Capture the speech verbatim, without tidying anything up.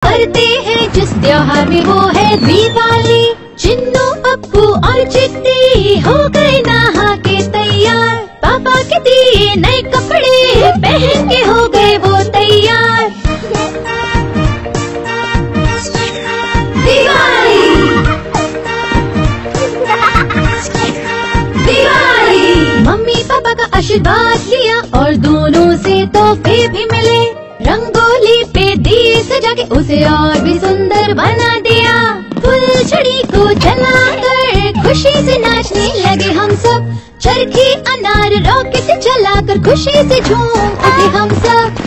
करते हैं जिस त्योहार में वो है दिवाली। चिन्नू, पप्पू और चिट्टी हो गए नहा के तैयार। पापा के दिए नए कपड़े पहन के हो गए वो तैयार। दिवाली दिवाली। मम्मी पापा का आशीर्वाद लिया और दोनों से तोहफे भी मिले। रंगोली पे दिए सजा के उसे और भी सुंदर बना दिया। फुलझड़ी को जलाकर खुशी से नाचने लगे हम सब। चरखी, अनार, रॉकेट जलाकर खुशी से झूम उठे हम सब।